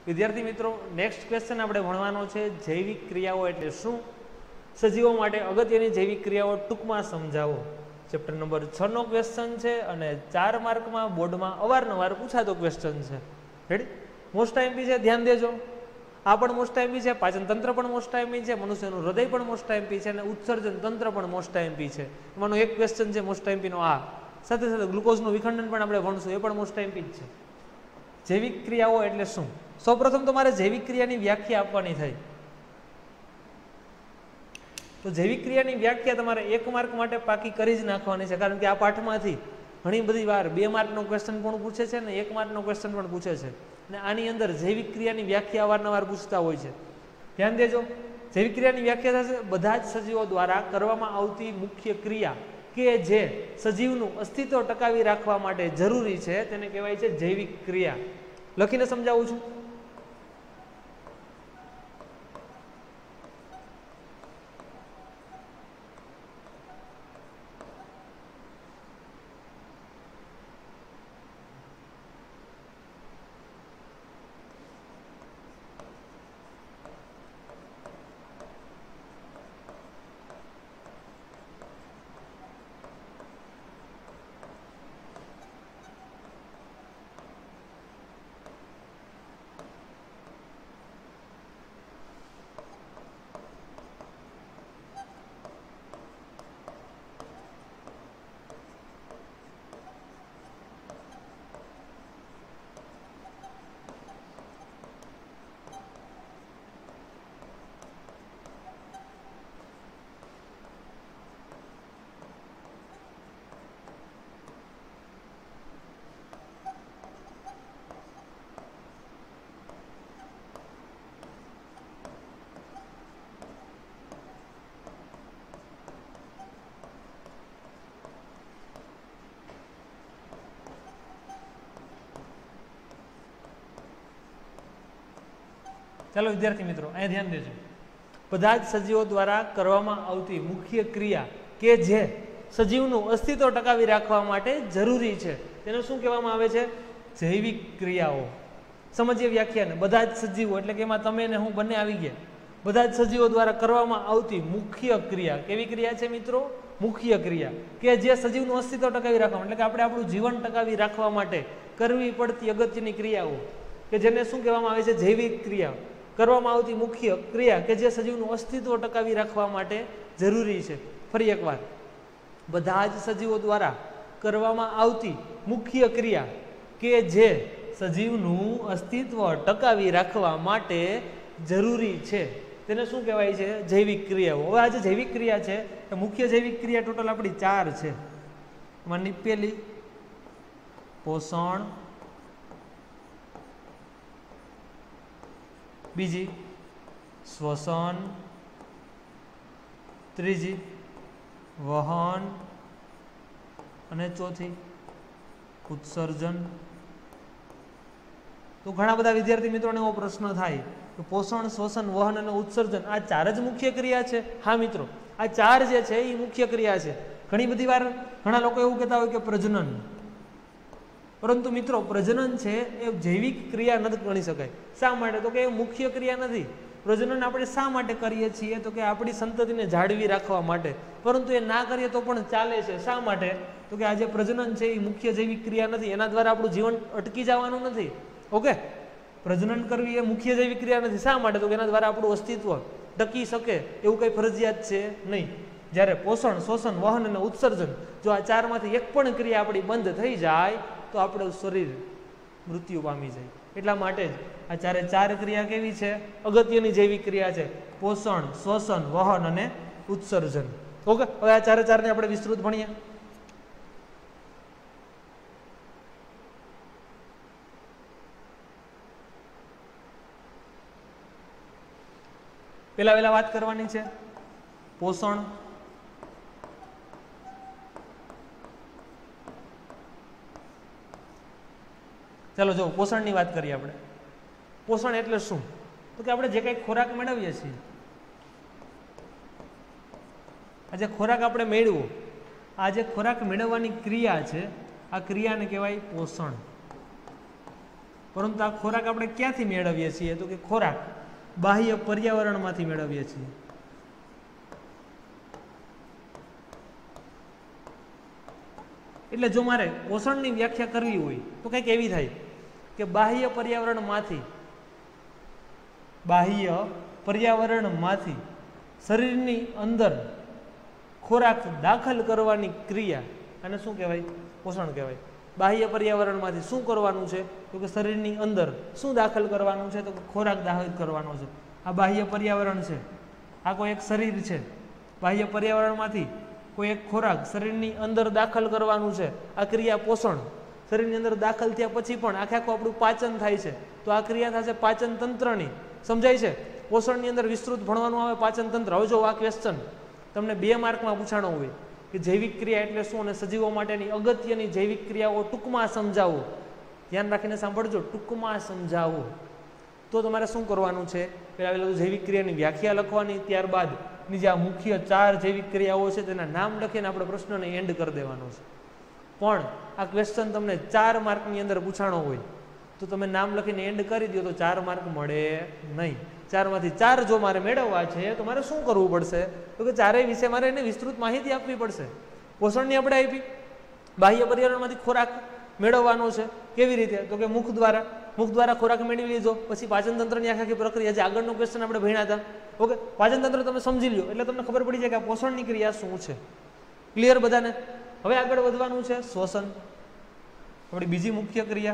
વિદ્યાર્થી મિત્રો, next question આપણે ભણવાનો છે જૈવિક ક્રિયાઓ એટલે શું, સજીવો માટે અગત્યની જૈવિક ક્રિયાઓ ટૂંકમાં સમજાવો. ચેપ્ટર નંબર 6 નો ક્વેશ્ચન છે અને 4 માર્કમાં બોર્ડમાં અવારનવાર પૂછાતો ક્વેશ્ચન છે. રેડી? મોસ્ટ આઈએમપી છે, ધ્યાન દેજો. આ પણ મોસ્ટ આઈએમપી છે, પાચન તંત્ર પણ મોસ્ટ આઈએમપી છે, મનુષ્યનું હૃદય પણ મોસ્ટ આઈએમપી છે અને ઉત્સર્જન તંત્ર પણ મોસ્ટ આઈએમપી છે. એમાંનો એક ક્વેશ્ચન છે મોસ્ટ આઈએમપી નો આ. સાથે સાથે ગ્લુકોઝનું વિખંડન પણ આપણે ભણશું, એ પણ મોસ્ટ આઈએમપી જ છે. જૈવિક ક્રિયાઓ એટલે શું? સૌપ્રથમ તમારે જૈવિક ક્રિયાની વ્યાખ્યા આપવાની થાય. તો જૈવિક ક્રિયાની વ્યાખ્યા તમારે 1 માર્ક માટે પાકી કરી જ નાખવાની છે, કારણ કે આ પાઠમાંથી ઘણી બધી વાર 2 માર્કનો ક્વેશ્ચન પણ પૂછે છે અને 1 માર્કનો ક્વેશ્ચન પણ પૂછે છે. અને આની અંદર જૈવિક ક્રિયાની વ્યાખ્યા અવારનવાર પૂછતા હોય છે. ધ્યાન દેજો. જૈવિક ક્રિયાની વ્યાખ્યા થશે બધા જ સજીવો દ્વારા કરવામાં આવતી મુખ્ય ક્રિયા કે જે સજીવનું અસ્તિત્વ ટકાવી રાખવા માટે જરૂરી છે તેને કહેવાય છે જૈવિક ક્રિયા. લખીને સમજાવું છું. ચાલો વિદ્યાર્થી મિત્રો, અહીંયા ધ્યાન દેજો. બધા જ સજીવો દ્વારા કરવામાં આવતી મુખ્ય ક્રિયા કે જે સજીવનું અસ્તિત્વ ટકાવી રાખવા માટે જરૂરી છે તેને શું કહેવામાં આવે છે? જૈવિક ક્રિયાઓ. સમજીએ વ્યાખ્યાને. બધા જ સજીવો એટલે કે એમાં તમે ને હું બંને આવી ગયા. બધા જ સજીવો દ્વારા કરવામાં આવતી મુખ્ય ક્રિયા. કેવી ક્રિયા છે મિત્રો? મુખ્ય ક્રિયા કે જે સજીવનું અસ્તિત્વ ટકાવી રાખવા એટલે કે આપણે આપણું જીવન ટકાવી રાખવા માટે કરવી પડતી અગત્યની ક્રિયાઓ કે જેને શું કહેવામાં આવે છે? જૈવિક ક્રિયા. કરવામાં આવતી મુખ્ય ક્રિયા કે જે સજીવનું અસ્તિત્વ ટકાવી રાખવા માટે જરૂરી છે. ફરી એકવાર, બધા જ સજીવો દ્વારા કરવામાં આવતી મુખ્ય ક્રિયા કે જે સજીવનું અસ્તિત્વ ટકાવી રાખવા માટે જરૂરી છે તેને શું કહેવાય છે? જૈવિક ક્રિયાઓ. હવે આ જે જૈવિક ક્રિયા છે એ મુખ્ય જૈવિક ક્રિયા ટોટલ આપણી 4 છે. એમાંની પહેલી પોષણ, બીજી શ્વસન, ત્રીજી વહન અને ચોથી ઉત્સર્જન. તો ઘણા બધા વિદ્યાર્થી મિત્રોને એવો પ્રશ્ન થાય કે પોષણ, શ્વસન, વહન અને ઉત્સર્જન આ 4 જ મુખ્ય ક્રિયા છે? હા મિત્રો, આ 4 જે છે એ મુખ્ય ક્રિયા છે. ઘણી બધી વાર ઘણા લોકો એવું કહેતા હોય કે પ્રજનન, પરંતુ મિત્રો પ્રજનન છે એ જૈવિક ક્રિયા નથી ગણી શકાય. શા માટે? તો કે એ મુખ્ય ક્રિયા નથી. પ્રજનન આપણે શા માટે કરીએ છીએ? તો કે આપણી સંતતિને જાળવી રાખવા માટે. પરંતુ એ ના કરીએ તો પણ ચાલે છે. શા માટે? તો કે આ જે પ્રજનન છે એ મુખ્ય જૈવિક ક્રિયા નથી. એના દ્વારા આપણું જીવન અટકી જવાનું નથી. ઓકે, પ્રજનન કરવી એ મુખ્ય જૈવિક ક્રિયા નથી. શા માટે? તો કે એના દ્વારા આપણું અસ્તિત્વ ટકી શકે એવું કંઈ ફરજિયાત છે નહીં. જ્યારે પોષણ, શ્વસન, વહન અને ઉત્સર્જન જો આ 4 માંથી એક પણ ક્રિયા આપણી બંધ થઈ જાય તો આપણું શરીર મૃત્યુ પામી જાય. એટલા માટે જ આ 4 ક્રિયા કેવી છે? અગત્યની જૈવિક ક્રિયા છે. પોષણ, શ્વસન, વહન અને ઉત્સર્જન. ઓકે, હવે આ 4 ને આપણે વિસ્તૃત ભણીએ. પેલા વાત કરવાની છે પોષણ. ચાલો જો પોષણની વાત કરીએ આપણે. પોષણ એટલે શું? તો કે આપણે જે કંઈ ખોરાક મેળવીએ છીએ, આ જે ખોરાક આપણે મેળવો, આ જે ખોરાક મેળવવાની ક્રિયા છે આ ક્રિયાને કહેવાય પોષણ. પરંતુ આ ખોરાક આપણે ક્યાંથી મેળવીએ છીએ? તો કે ખોરાક બાહ્ય પર્યાવરણમાંથી મેળવીએ છીએ. એટલે જો મારે પોષણની વ્યાખ્યા કરવી હોય તો કંઈક એવી થાય કે બાહ્ય પર્યાવરણમાંથી શરીરની અંદર ખોરાક દાખલ કરવાની ક્રિયા, અને શું કહેવાય? પોષણ કહેવાય. બાહ્ય પર્યાવરણમાંથી શું કરવાનું છે? તો કે શરીરની અંદર શું દાખલ કરવાનું છે? તો કે ખોરાક દાખલ કરવાનો છે. આ બાહ્ય પર્યાવરણ છે, આ કોઈ એક શરીર છે. બાહ્ય પર્યાવરણમાંથી કોઈ એક ખોરાક શરીરની અંદર દાખલ કરવાનું છે. આ ક્રિયા પોષણ. શરીરની અંદર દાખલ થયા પછી પણ આખે આખું આપણું પાચન થાય છે, તો આ ક્રિયા થશે પાચન તંત્રની. સમજાય છે? પોષણની અંદર વિસ્તૃત ભણવાનું આવે પાચન તંત્ર. હવે જો આ ક્વેશ્ચન તમને 2 માર્કમાં પૂછાણો હોય કે જૈવિક ક્રિયા એટલે શું અને સજીવો માટેની અગત્યની જૈવિક ક્રિયાઓ ટૂંકમાં સમજાવો, ધ્યાન રાખીને સાંભળજો, ટૂંકમાં સમજાવો. તો તમારે શું કરવાનું છે? પહેલાં જૈવિક ક્રિયાની વ્યાખ્યા લખવાની, ત્યારબાદ ની જે આ મુખ્ય 4 જૈવિક ક્રિયાઓ છે તેના નામ લખીને આપણે પ્રશ્નને એન્ડ કરી દેવાનો છે. પણ આ ક્વેશ્ચન તમને 4 માર્કની અંદર પૂછાણો હોય તો તમે નામ લખીને એન્ડ કરી દો તો 4 માર્ક મળે નહીં. 4 માંથી 4 જો મારે મેળવવા છે તો મારે શું કરવું પડશે? તો કે ચારેય વિશે મારે એને વિસ્તૃત માહિતી આપવી પડશે. પોષણની આપણે આપી, બાહ્ય પર્યાવરણમાંથી ખોરાક મેળવવાનો છે. કેવી રીતે? તો કે મુખ દ્વારા ખોરાક મેળવી લીધો, પછી પાચન તંત્રની આખી પ્રક્રિયા જે આગળનો ક્વેશ્ચન આપણે ભણ્યા હતા. ઓકે, પાચન તંત્ર તમે સમજી લો એટલે તમને ખબર પડી જાય કે આ પોષણની ક્રિયા શું છે. ક્લિયર બધાને? હવે આગળ વધવાનું છે શ્વસન, આપણી બીજી મુખ્ય ક્રિયા.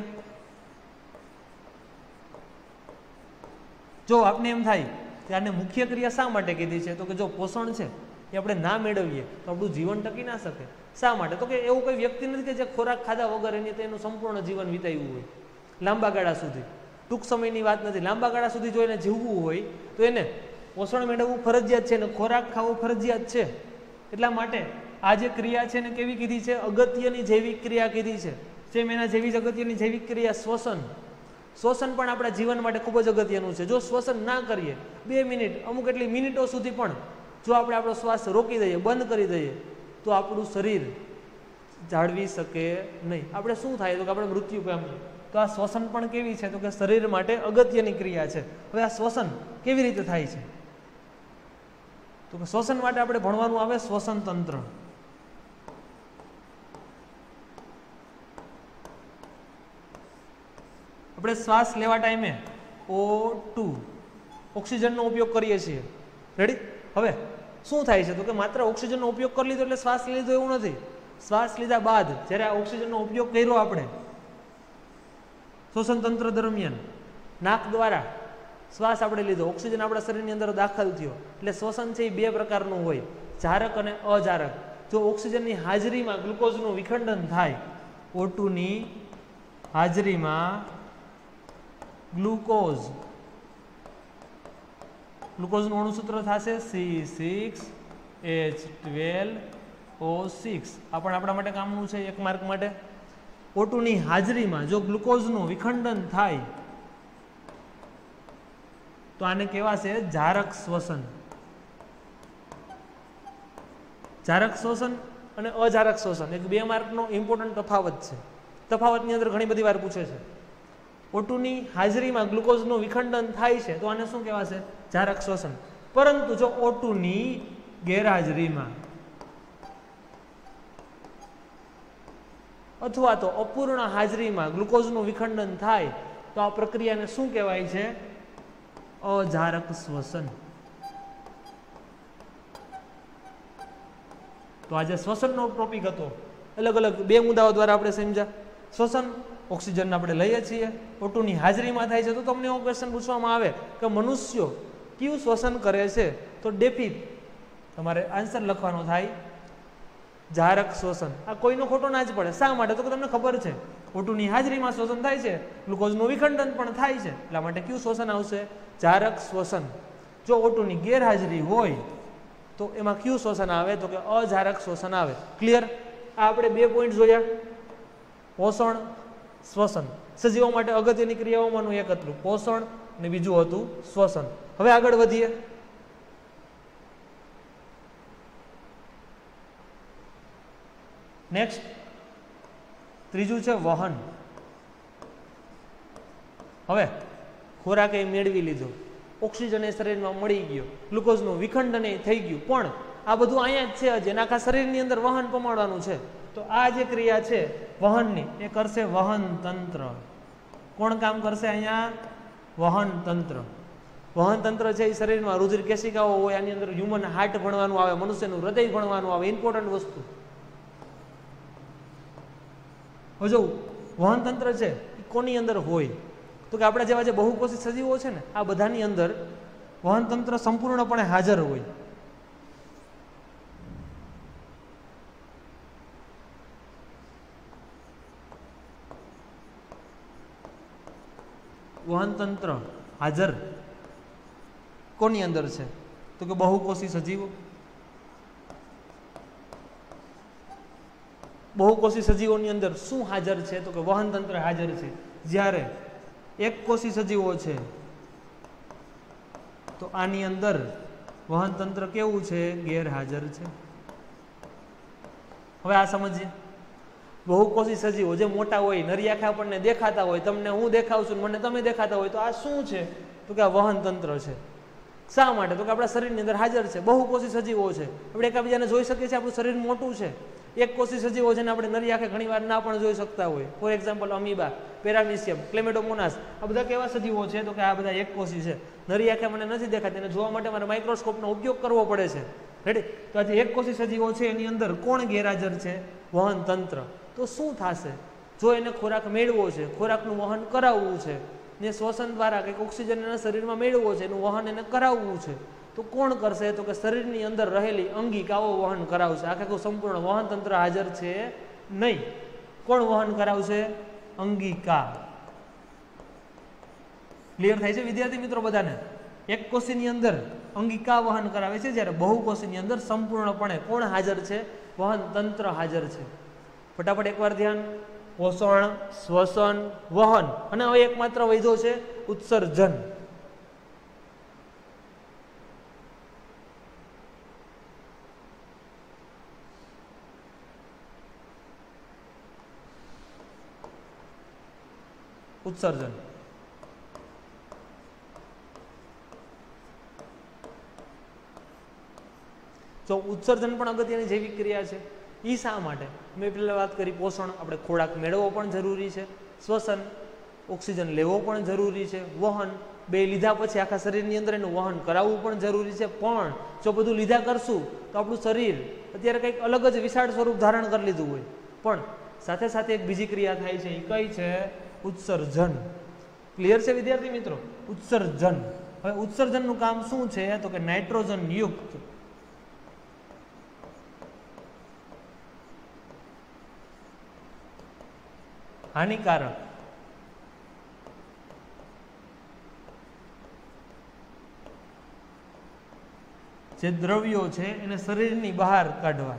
જો આપને એમ થાય કે આને મુખ્ય ક્રિયા શા માટે કીધી છે? તો કે જો પોષણ છે એ આપણે ના મેળવીએ તો આપણું જીવન ટકી ના શકે. શા માટે? તો કે એવું કોઈ વ્યક્તિ નથી કે જે ખોરાક ખાધા વગર એની તેનું સંપૂર્ણ જીવન વિતાવ્યું હોય લાંબા ગાળા સુધી. ટૂંક સમયની વાત નથી. લાંબા ગાળા સુધી જો એને જીવવું હોય તો એને પોષણ મેળવવું ફરજિયાત છે અને ખોરાક ખાવો ફરજિયાત છે. એટલા માટે આ જે ક્રિયા છે એને કેવી કીધી છે? અગત્યની જૈવિક ક્રિયા કીધી છે. જેમ એના જેવી જ અગત્યની જૈવિક ક્રિયા શ્વસન. શ્વસન પણ આપણા જીવન માટે ખૂબ જ અગત્યનું છે. જો શ્વસન ના કરીએ 2 મિનિટ, અમુક એટલી મિનિટો સુધી પણ જો આપણે આપણો શ્વાસ રોકી દઈએ, બંધ કરી દઈએ, તો આપણું શરીર જાળવી શકે નહીં. આપણે શું થાય? તો કે આપણે મૃત્યુ પામીએ. તો આ શ્વસન પણ કેવી છે? તો કે શરીર માટે અગત્યની ક્રિયા છે. હવે આ શ્વસન કેવી રીતે થાય છે? તો કે શ્વસન માટે આપણે ભણવાનું આવે શ્વસન તંત્ર. આપણે શ્વાસ લેવા ટાઈમે O2 ઓક્સિજનનો ઉપયોગ કરીએ છીએ. રેડી? હવે શું થાય છે? તો કે માત્ર ઓક્સિજનનો ઉપયોગ કરી લીધો એટલે શ્વાસ લીધો એવું નથી. શ્વાસ લીધા બાદ જ્યારે આ ઓક્સિજનનો ઉપયોગ કર્યો આપણે શ્વસન તંત્ર દરમિયાન નાક દ્વારા શ્વાસ આપણે લીધો, ઓક્સિજન આપણા શરીરની અંદર દાખલ થયો. એટલે શ્વસન છે એ 2 પ્રકારનું હોય, જારક અને અજારક. જો ઓક્સિજનની હાજરીમાં ગ્લુકોઝનું વિખંડન થાય, O2 ની હાજરીમાં ગ્લુકોઝનું અણુસૂત્ર થશે C6H12O6. આ પણ આપણા માટે કામનું છે 1 માર્ક માટે. O2 ની હાજરીમાં જો ગ્લુકોઝનું વિખંડન થાય તો આને કહેવાશે જારક શ્વસન. જારક શ્વસન અને અજારક શ્વસન એક 2 માર્કનો ઇમ્પોર્ટન્ટ તફાવત છે. તફાવતની અંદર ઘણી બધી વાર પૂછે છે. O2 ની હાજરીમાં ગ્લુકોઝનું વિખંડન થાય છે તો આને શું કહેવાશે? જારક શ્વસન. પરંતુ જો O2 ની ગેરહાજરીમાં અથવા તો અપૂર્ણ હાજરીમાં ગ્લુકોઝનું વિખંડન થાય તો આ પ્રક્રિયાને શું કહેવાય છે? અજારક શ્વસન. તો આજે શ્વસનનો ટોપિક હતો. અલગ અલગ 2 મુદ્દાઓ દ્વારા આપણે સમજ્યા. શ્વસન, ઓક્સિજન આપણે લઈએ છીએ, O2 ની હાજરીમાં થાય છે. તો તમને એવો ક્વેશ્ચન પૂછવામાં આવે કે મનુષ્યો કયું શ્વસન કરે છે? તો ડેફી તમારે આન્સર લખવાનો થાય જારક શ્વસન. આ કોઈનો ખોટો ના જ પડે. શા માટે? તો કે તમને ખબર છે O2 ની હાજરીમાં શ્વસન થાય છે, ગ્લુકોઝનું વિખંડન પણ થાય છે, એટલા માટે કયું શ્વસન આવશે? જારક શ્વસન. જો O2 ની ગેરહાજરી હોય તો એમાં કયું શ્વસન આવે? તો કે અજારક શ્વસન આવે. ક્લિયર? આ આપણે 2 પોઈન્ટ જોયા, પોષણ, શ્વસન. સજીવો માટે અગત્યની ક્રિયાઓમાંનું એક હતું પોષણ અને બીજું હતું શ્વસન. હવે આગળ વધીએ. નેક્સ્ટ ત્રીજું છે વહન. હવે ખોરાક એ મેળવી લીધો, ઓક્સિજન એ શરીરમાં મળી ગયો, ગ્લુકોઝનું વિખંડન એ થઈ ગયું, પણ આ બધું અહીંયા જ છે, હજી આખા શરીરની અંદર વહન પમાડવાનું છે. તો આ જે ક્રિયા છે વહનની એ કરશે વહન તંત્ર. કોણ કામ કરશે અહીંયા? વહન તંત્ર. વહન તંત્ર છે એ શરીરમાં રુધિર કેશિકાઓ હોય, આની અંદર હ્યુમન હાર્ટ ભણવાનું આવે, મનુષ્યનું હૃદય ભણવાનું આવે, ઇમ્પોર્ટન્ટ વસ્તુ. હવે જો વહન તંત્ર છે એ કોની અંદર હોય? તો કે આપણા જેવા જે બહુકોષી સજીવો છે ને આ બધાની અંદર વહન તંત્ર સંપૂર્ણપણે હાજર હોય. વહન તંત્ર હાજર કોની અંદર છે? તો કે બહુકોષી સજીવો. બહુકોષી સજીવોની અંદર શું હાજર છે? તો કે વહન તંત્ર હાજર છે. જ્યારે એક કોષી સજીવો છે તો આની અંદર વહન તંત્ર કેવું છે? ગેરહાજર છે. હવે આ સમજીએ. બહુકોષી સજીવો જે મોટા હોય, નરી આંખે આપણને દેખાતા હોય, તમને હું દેખાવ છું, મને તમે દેખાતા હોય, તો આ શું છે? તો કે આ વહન તંત્ર છે. શા માટે? તો કે આપણા શરીરની અંદર હાજર છે. બહુકોષી સજીવો છે, આપણે એકબીજાને જોઈ શકીએ છીએ, આપણું શરીર મોટું છે. એક કોષી સજીવો છે ને આપણે નરી આંખે ઘણી વાર ના પણ જોઈ શકતા હોય. For example amoeba, paramecium, chlamydomonas, આ બધા કેવા સજીવો છે? તો કે આ બધા એક કોષી છે. નરી આંખે મને નથી દેખાતી, એને જોવા માટે મારે માઇક્રોસ્કોપનો ઉપયોગ કરવો પડે છે. રેડી? તો આજે એક કોષી સજીવો છે એની અંદર કોણ ગેરહાજર છે? વહન તંત્ર. તો શું થશે? જો એને ખોરાક મેળવો છે, ખોરાકનું વહન કરાવવું છે, ને શ્વસન દ્વારા કંઈક ઓક્સિજન એના શરીરમાં મેળવવો છે, એનું વહન એને કરાવવું છે, તો કોણ કરશે? તો કે શરીરની અંદર રહેલી અંગિકાઓ વહન કરાવશે. આખે સંપૂર્ણ વહન તંત્ર હાજર છે નહીં. કોણ વહન કરાવશે? અંગિકા. ક્લિયર થાય છે વિદ્યાર્થી મિત્રો બધાને? એક કોષીની અંદર અંગિકા વહન કરાવે છે, જ્યારે બહુકોષીની અંદર સંપૂર્ણપણે કોણ હાજર છે? વહન તંત્ર હાજર છે. ફટાફટ એકવાર ધ્યાન. પોષણ, શ્વસન, વહન, અને હવે એકમાત્ર વૈધો છે ઉત્સર્જન. ઉત્સર્જન. જો ઉત્સર્જન પણ અગત્યની જૈવિક ક્રિયા છે. એ શા માટે? મેં પહેલાં વાત કરી, પોષણ, આપણે ખોરાક મેળવવો પણ જરૂરી છે, શ્વસન, ઓક્સિજન લેવો પણ જરૂરી છે, વહન, બે લીધા પછી આખા શરીરની અંદર એનું વહન કરાવવું પણ જરૂરી છે. પણ જો બધું લીધા કરશું તો આપણું શરીર અત્યારે કંઈક અલગ જ વિશાળ સ્વરૂપ ધારણ કરી લીધું હોય. પણ સાથે સાથે એક બીજી ક્રિયા થાય છે, એ કઈ છે? ઉત્સર્જન. ક્લિયર છે વિદ્યાર્થી મિત્રો? ઉત્સર્જન. હવે ઉત્સર્જનનું કામ શું છે? તો કે નાઇટ્રોજન યુક્ત હાનિકારક જે દ્રવ્યો છે એને શરીરની બહાર કાઢવા.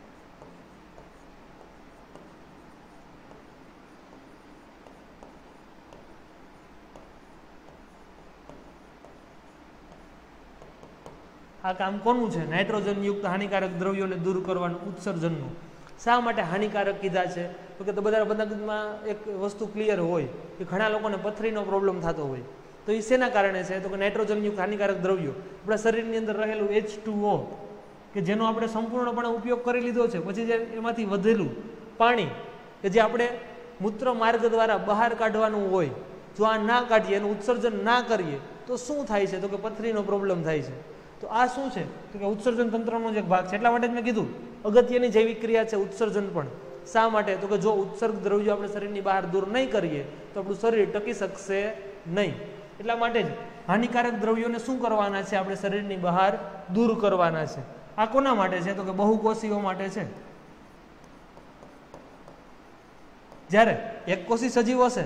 આ કામ કોનું છે? નાઇટ્રોજન યુક્ત હાનિકારક દ્રવ્યોને દૂર કરવાનું, ઉત્સર્જનનું. શા માટે હાનિકારક કીધા છે? તો કે બધામાં એક વસ્તુ ક્લિયર હોય કે ઘણા લોકોને પથરીનો પ્રોબ્લેમ થતો હોય, તો એ શેના કારણે છે? તો કે નાઇટ્રોજન યુક્ત હાનિકારક દ્રવ્યો આપણા શરીરની અંદર રહેલું H2O કે જેનો આપણે સંપૂર્ણપણે ઉપયોગ કરી લીધો છે, પછી જે એમાંથી વધેલું પાણી કે જે આપણે મૂત્ર માર્ગ દ્વારા બહાર કાઢવાનું હોય, જો આ ના કાઢીએ, એનું ઉત્સર્જન ના કરીએ તો શું થાય છે? તો કે પથરીનો પ્રોબ્લેમ થાય છે. તો આ શું છે? તો કે ઉત્સર્જન તંત્રનો જ એક ભાગ છે. એટલા માટે જ મેં કીધું અગત્યની જૈવિક ક્રિયા છે ઉત્સર્જન પણ. શા માટે? તો કે જો ઉત્સર્ગ દ્રવ્યો આપણે શરીરની બહાર દૂર નહીં કરીએ તો આપણું શરીર ટકી શકશે નહીં. એટલા માટે જ હાનિકારક દ્રવ્યોને શું કરવાના છે? આપણે શરીરની બહાર દૂર કરવાના છે. આ કોના માટે છે? તો કે બહુકોષીઓ માટે છે. જ્યારે એક કોષી સજીવ હશે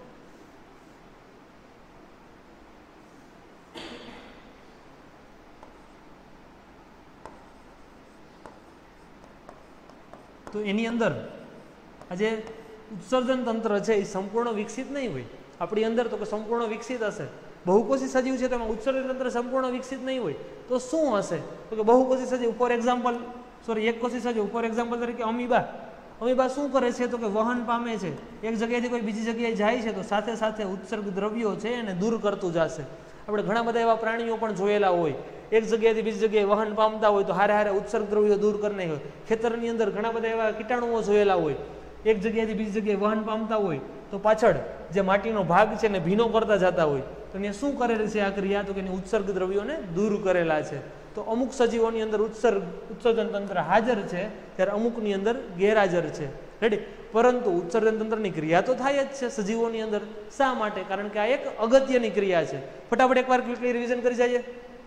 તો એની અંદર આ જે ઉત્સર્જન તંત્ર છે એ સંપૂર્ણ વિકસિત નહીં હોય. આપણી અંદર તો કે સંપૂર્ણ વિકસિત હશે. બહુકોષી સજીવ છે તેમાં ઉત્સર્જન તંત્ર સંપૂર્ણ વિકસિત નહીં હોય તો શું હશે? તો કે બહુકોષી સજીવ, ફોર એક્ઝામ્પલ એક કોષી સજીવ, ફોર એક્ઝામ્પલ તરીકે અમીબા, અમીબા શું કરે છે તો કે વહન પામે છે, એક જગ્યાએથી કોઈ બીજી જગ્યાએ જાય છે તો સાથે સાથે ઉત્સર્ગ દ્રવ્યો છે એને દૂર કરતું જશે. આપણે ઘણા બધા એવા પ્રાણીઓ પણ જોયેલા હોય, એક જગ્યાએથી બીજી જગ્યાએ વહન પામતા હોય તો હારે હારે ઉત્સર્ગ દ્રવ્યો દૂર કરી નાખે. ખેતરની અંદર ઘણા બધા એવા કીટાણુઓ જોયેલા હોય, એક જગ્યાએથી બીજી જગ્યાએ વહન પામતા હોય તો પાછળ જે માટીનો ભાગ છે ને ભીનો કરતા જતા હોય તો એને શું કરેલી છે આ ક્રિયા તો કે એની ઉત્સર્ગ દ્રવ્યોને દૂર કરેલા છે. તો અમુક સજીવોની અંદર ઉત્સર્જન તંત્ર હાજર છે ત્યારે અમુકની અંદર ગેરહાજર છે. રેડી? પરંતુ ઉત્સર્જન તંત્રની ક્રિયા તો થાય જ છે સજીવોની અંદર. શા માટે? કારણ કે આ એક અગત્યની ક્રિયા છે. ફટાફટ એકવાર ક્વિકલી રિવિઝન કરી જઈએ.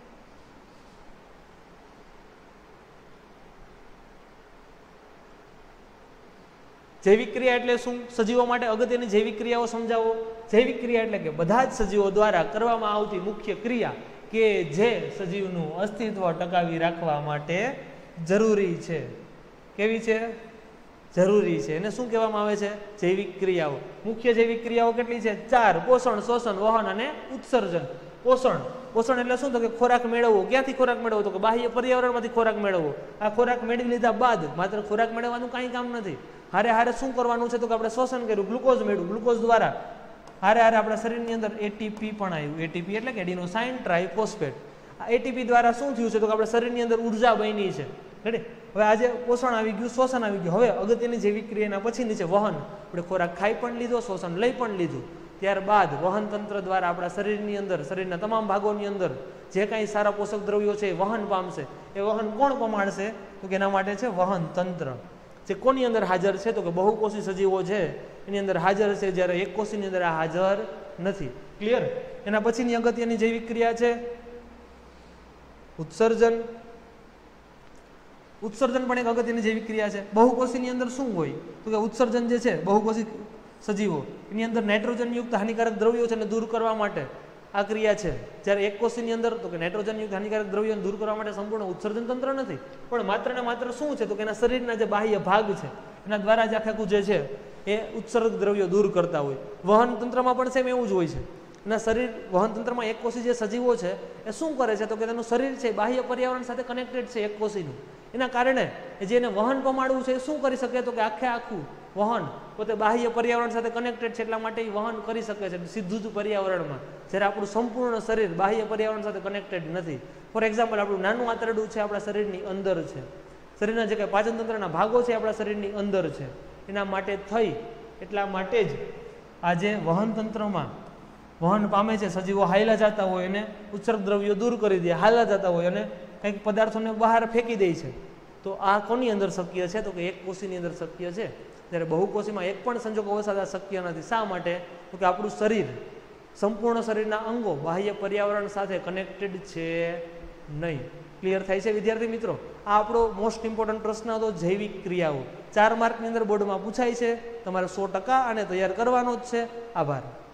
જૈવિક ક્રિયા એટલે શું? સજીવો માટે અગત્યની જૈવિક ક્રિયાઓ સમજાવો. જૈવિક ક્રિયા એટલે કે બધા જ સજીવો દ્વારા કરવામાં આવતી મુખ્ય ક્રિયા કે જે સજીવનું અસ્તિત્વ ટકાવી રાખવા માટે જરૂરી છે. કેવી છે? જરૂરી છે. એને શું કહેવામાં આવે છે? જૈવિક ક્રિયાઓ. મુખ્ય જૈવિક ક્રિયાઓ કેટલી છે? 4. પોષણ, શોષણ, વહન અને ઉત્સર્જન. પોષણ એટલે શું? તો કે ખોરાક મેળવવો. ક્યાંથી ખોરાક મેળવવો? તો કે બાહ્ય પર્યાવરણમાંથી ખોરાક મેળવવો. આ ખોરાક મેળવી લીધા બાદ માત્ર ખોરાક મેળવવાનું કાંઈ કામ નથી. હારે હારે શું કરવાનું છે? તો કે આપણે શોષણ કર્યું, ગ્લુકોઝ મેળવ્યું. ગ્લુકોઝ દ્વારા હારે હારે આપણા શરીરની અંદર એટીપી પણ આવ્યું. એટીપી એટલે કે એડિનોસાઇન ટ્રાઇફોસ્ફેટ. આ એટીપી દ્વારા શું થયું છે? તો કે આપણા શરીરની અંદર ઉર્જા બની છે. રેડી? હવે આજે પોષણ આવી ગયું, શોષણ આવી ગયું. હવે અગત્યની જૈવિક ક્રિયાના પછીની છે વહન. આપણે ખોરાક ખાઈ પણ લીધો, શોષણ લઈ પણ લીધું. ત્યારબાદ વહન તંત્ર દ્વારા આપણા શરીરની અંદર, શરીરના તમામ ભાગોની અંદર જે કાંઈ સારા પોષક દ્રવ્યો છે એ વહન પામશે. એ વહન કોણ પમાડશે? તો કે એના માટે છે વહન તંત્ર. જે કોની અંદર હાજર છે? તો કે બહુકોષી સજીવો છે એની અંદર હાજર છે, જ્યારે એક કોષીની અંદર આ હાજર નથી. ક્લિયર? એના પછીની અગત્યની જૈવિક ક્રિયા છે ઉત્સર્જન. ઉત્સર્જન પણ એક અગત્યની જૈવિક ક્રિયા છે. બહુકોષીની અંદર શું હોય? તો કે ઉત્સર્જન જે છે બહુકોષી સજીવો એની અંદર નાઇટ્રોજનયુક્ત હાનિકારક દ્રવ્યો છે એને દૂર કરવા માટે આ ક્રિયા છે. જ્યારે એક કોષીની અંદર તો કે નાઇટ્રોજનયુક્ત હાનિકારક દ્રવ્યોને દૂર કરવા માટે સંપૂર્ણ ઉત્સર્જન તંત્ર નથી, પણ માત્ર ને માત્ર શું છે? તો કે એના શરીરના જે બાહ્ય ભાગ છે એના દ્વારા જ આખું જે છે એ ઉત્સર્ગ દ્રવ્યો દૂર કરતા હોય. વહન તંત્રમાં પણ સેમ એવું જ હોય છે. એના શરીર વહન તંત્રમાં એક કોષી જે સજીવો છે એ શું કરે છે? તો કે તેનું શરીર છે બાહ્ય પર્યાવરણ સાથે કનેક્ટેડ છે એક કોષીનું. એના કારણે જે એને વહન પમાડવું છે એ શું કરી શકે? તો કે આખે આખું વહન પોતે બાહ્ય પર્યાવરણ સાથે કનેક્ટેડ છે એટલા માટે એ વહન કરી શકે છે સીધું જ પર્યાવરણમાં, જ્યારે આપણું સંપૂર્ણ શરીર બાહ્ય પર્યાવરણ સાથે કનેક્ટેડ નથી. ફોર એક્ઝામ્પલ, આપણું નાનું આંતરડું છે આપણા શરીરની અંદર છે, શરીરના જે કંઈ પાચન તંત્રના ભાગો છે આપણા શરીરની અંદર છે. એના માટે થઈ એટલા માટે જ આજે વહન તંત્રમાં વહન પામે છે સજીવો હાયલા જતા હોય એને ઉત્સર્ગ દ્રવ્યો દૂર કરી દે, હાલા જતા હોય અને કંઈક પદાર્થોને બહાર ફેંકી દે છે. તો આ કોની અંદર શક્ય છે? તો કે એક કોષીની અંદર શક્ય છે. જ્યારે બહુકોષીમાં એક પણ સંજોગો વસાત શક્ય નથી. શા માટે? તો કે આપણું શરીર, સંપૂર્ણ શરીરના અંગો બાહ્ય પર્યાવરણ સાથે કનેક્ટેડ છે નહીં. ક્લિયર થાય છે વિદ્યાર્થી મિત્રો? આ આપણો મોસ્ટ ઇમ્પોર્ટન્ટ પ્રશ્ન હતો, જૈવિક ક્રિયાઓ. 4 માર્કની અંદર બોર્ડમાં પૂછાય છે. તમારે 100% આને તૈયાર કરવાનો જ છે. આભાર.